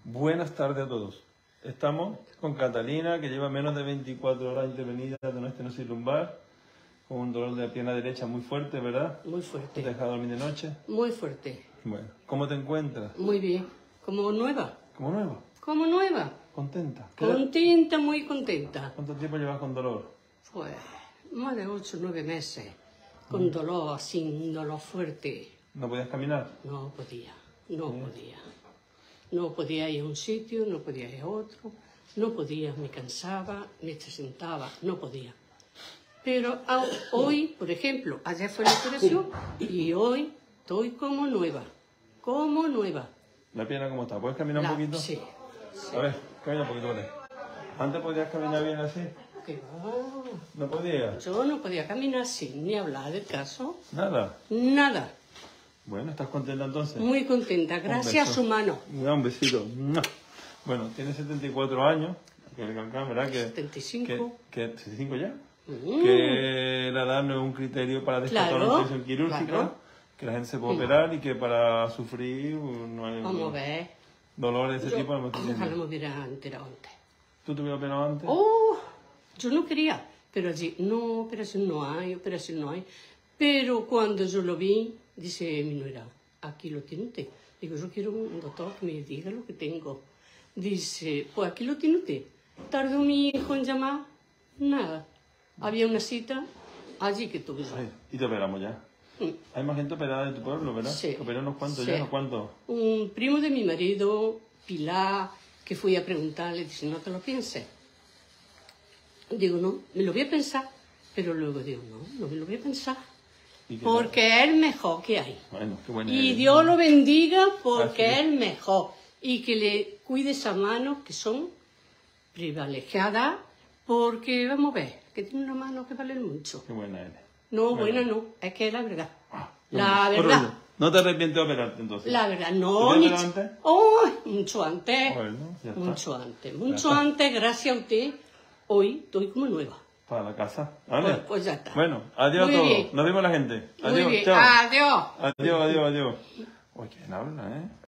Buenas tardes a todos. Estamos con Catalina, que lleva menos de 24 horas intervenida de una estenosis lumbar, con un dolor de la pierna derecha muy fuerte, ¿verdad? Muy fuerte. ¿Te has dejado dormir de noche? Muy fuerte. Bueno, ¿cómo te encuentras? Muy bien. Como nueva. ¿Como nueva? Como nueva. ¿Contenta? Contenta, muy contenta. ¿Cuánto tiempo llevas con dolor? Pues más de 8 o 9 meses. Con dolor, así, un dolor fuerte. ¿No podías caminar? No podía. No podía. No podía ir a un sitio, no podía ir a otro. No podía, me cansaba, me sentaba, no podía. Pero hoy, por ejemplo, ayer fue la operación y hoy estoy como nueva. Como nueva. ¿La pierna cómo está? ¿Puedes caminar un poquito? Sí. A ver, camina un poquito, vale. ¿Antes podías caminar bien así? ¿Qué va? ¿No podías? Yo no podía caminar sin ni hablar del caso. Nada. Nada. Bueno, ¿estás contenta entonces? Muy contenta. Gracias a su mano. Un besito. Bueno, tiene 74 años, que recalcar, ¿verdad? Que, 75. Que 75 ya. Que la edad no es un criterio para descartar una intervención quirúrgica, claro. que la gente se puede operar y que para sufrir no hay Vamos a ver. dolor de ese tipo. No me estoy Ojalá diciendo. me hubiera enterado antes. ¿Tú te hubieras operado antes? Oh, yo no quería. Pero allí, no, operación no hay, operación no hay. Pero cuando yo lo vi, dice mi nuera, aquí lo tiene usted. Digo, yo quiero un doctor que me diga lo que tengo. Dice, pues aquí lo tiene usted. Tardó mi hijo en llamar, nada. Había una cita allí que tuve yo. Sí, y te operamos ya. Hay más gente operada en tu pueblo, ¿verdad? Sí. ¿Te operó unos cuantos Sí. ya? ¿Unos cuantos? Un primo de mi marido, Pilar, que fui a preguntarle, dice, no te lo pienses. Digo, no, me lo voy a pensar. Pero luego digo, no me lo voy a pensar. Porque es el mejor que hay. Bueno, qué buena Y eres. Dios lo bendiga porque Así es. es el mejor. Y que le cuide esas manos que son privilegiadas porque, vamos a ver, que tiene una mano que vale mucho. Qué buena eres. No, buena no, es que es la verdad. La verdad. ¿No te arrepientes de operarte entonces? La verdad, ¿Te no. operado antes? Oh, mucho antes. Bueno, ya está. Mucho antes. Mucho está. antes, gracias a usted. Hoy estoy como nueva. Para la casa. ¿Vale? Pues ya está. Bueno, adiós Muy a todos. bien. Nos vemos la gente. Adiós. Muy bien. Chao. Adiós. Adiós, adiós, adiós. Oye, ¿quién habla, eh?